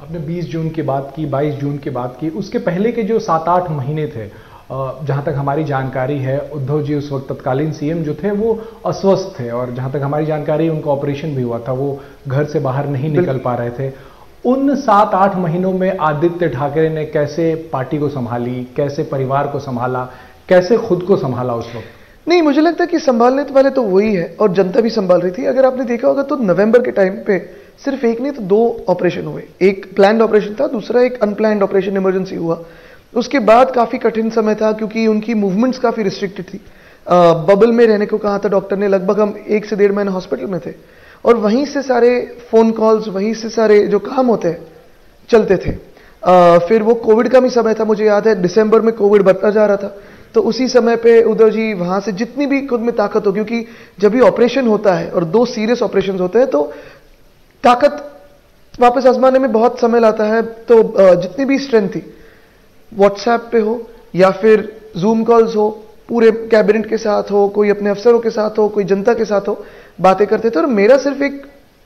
आपने 20 जून की बात की, 22 जून की बात की, उसके पहले के जो 7-8 महीने थे, जहां तक हमारी जानकारी है, उद्धव जी उस वक्त तत्कालीन सीएम जो थे वो अस्वस्थ थे, और जहां तक हमारी जानकारी है उनका ऑपरेशन भी हुआ था, वो घर से बाहर नहीं निकल पा रहे थे। उन 7-8 महीनों में आदित्य ठाकरे ने कैसे पार्टी को संभाली, कैसे परिवार को संभाला, कैसे खुद को संभाला उस वक्त? नहीं, मुझे लगता है कि संभालने वाले तो वही है और जनता भी संभाल रही थी। अगर आपने देखा होगा तो नवंबर के टाइम पे सिर्फ एक नहीं तो 2 ऑपरेशन हुए। एक प्लान्ड ऑपरेशन था, दूसरा एक अनप्लान्ड ऑपरेशन इमरजेंसी हुआ। उसके बाद काफी कठिन समय था क्योंकि उनकी मूवमेंट्स काफी रिस्ट्रिक्टेड थी। बबल में रहने को कहा था डॉक्टर ने। लगभग हम 1 से 1.5 महीने हॉस्पिटल में थे और वहीं से सारे फोन कॉल्स, वहीं से सारे जो काम होते हैं चलते थे। फिर वो कोविड का भी समय था, मुझे याद है दिसंबर में कोविड बढ़ता जा रहा था, तो उसी समय पे उद्धव जी वहां से जितनी भी खुद में ताकत हो, क्योंकि जब भी ऑपरेशन होता है और 2 सीरियस ऑपरेशन होते हैं तो ताकत वापस आजमाने में बहुत समय लाता है, तो जितनी भी स्ट्रेंथ थी व्हाट्सएप पे हो या फिर जूम कॉल्स हो, पूरे कैबिनेट के साथ हो, कोई अपने अफसरों के साथ हो, कोई जनता के साथ हो, बातें करते थे। और मेरा सिर्फ एक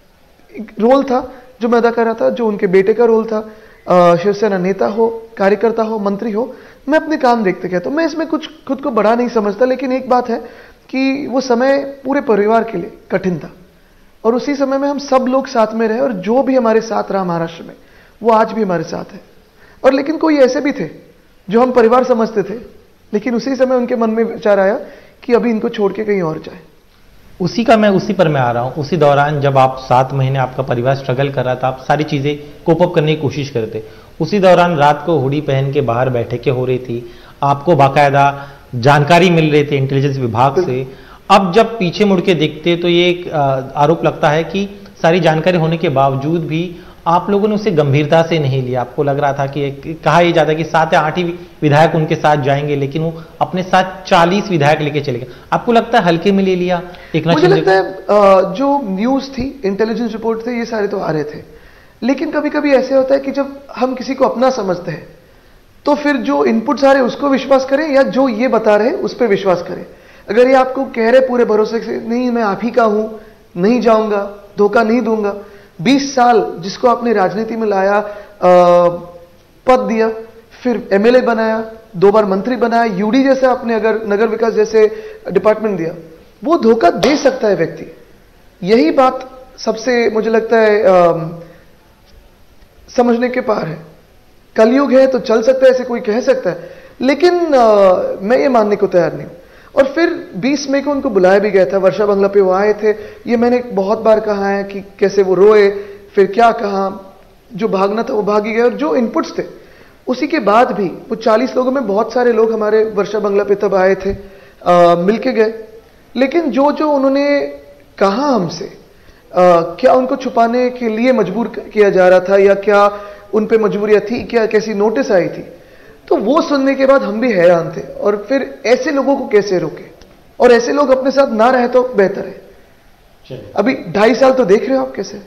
रोल था जो मैं अदा कर रहा था, जो उनके बेटे का रोल था। शिवसेना नेता हो, कार्यकर्ता हो, मंत्री हो, मैं अपने काम देखते गया। तो मैं इसमें कुछ खुद को बड़ा नहीं समझता, लेकिन एक बात है कि वो समय पूरे परिवार के लिए कठिन था और उसी समय में हम सब लोग साथ में रहे और जो भी हमारे साथ रहा महाराष्ट्र में वो आज भी हमारे साथ है। और लेकिन कोई ऐसे भी थे जो हम परिवार समझते थे, लेकिन उसी समय उनके मन में विचार आया कि अभी इनको छोड़ के कहीं और जाए। उसी पर मैं आ रहा हूं। उसी दौरान जब आप 7 महीने आपका परिवार स्ट्रगल कर रहा था, आप सारी चीजें कोप अप करने की कोशिश करते, उसी दौरान रात को हुडी पहन के बाहर बैठकें हो रही थी, आपको बाकायदा जानकारी मिल रही थी इंटेलिजेंस विभाग से। अब जब पीछे मुड़ के देखते तो ये एक आरोप लगता है कि सारी जानकारी होने के बावजूद भी आप लोगों ने उसे गंभीरता से नहीं लिया। आपको लग रहा था कि कहा यह जाता है कि 7 या 8 ही विधायक उनके साथ जाएंगे, लेकिन वो अपने साथ 40 विधायक लेके चले गए। आपको लगता है हल्के में ले लिया? मुझे लगता है जो न्यूज थी, इंटेलिजेंस रिपोर्ट थे, ये सारे तो आ रहे थे, लेकिन कभी कभी ऐसे होता है कि जब हम किसी को अपना समझते हैं तो फिर जो इनपुट्स आ रहे हैं उसको विश्वास करें या जो ये बता रहे हैं उस पर विश्वास करें। अगर ये आपको कह रहे पूरे भरोसे से नहीं मैं आप ही का हूं, नहीं जाऊंगा, धोखा नहीं दूंगा, 20 साल जिसको आपने राजनीति में लाया, पद दिया, फिर एमएलए बनाया, 2 बार मंत्री बनाया, यूडी जैसे आपने अगर नगर विकास जैसे डिपार्टमेंट दिया, वो धोखा दे सकता है व्यक्ति। यही बात सबसे मुझे लगता है समझने के पार है। कलयुग है तो चल सकता है, ऐसे कोई कह सकता है, लेकिन मैं ये मानने को तैयार नहीं हूं। और फिर 20 मई को उनको बुलाया भी गया था, वर्षा बंगला पे वो आए थे। ये मैंने बहुत बार कहा है कि कैसे वो रोए, फिर क्या कहा, जो भागना था वो भाग ही गए। और जो इनपुट्स थे उसी के बाद भी वो 40 लोगों में बहुत सारे लोग हमारे वर्षा बंगला पे तब आए थे, मिलके गए। लेकिन जो जो उन्होंने कहा हमसे, क्या उनको छुपाने के लिए मजबूर किया जा रहा था या क्या उन पे मजबूरियां थी, क्या कैसी नोटिस आई थी, तो वो सुनने के बाद हम भी हैरान थे। और फिर ऐसे लोगों को कैसे रोके, और ऐसे लोग अपने साथ ना रहे तो बेहतर है। अभी 2.5 साल तो देख रहे हो आप कैसे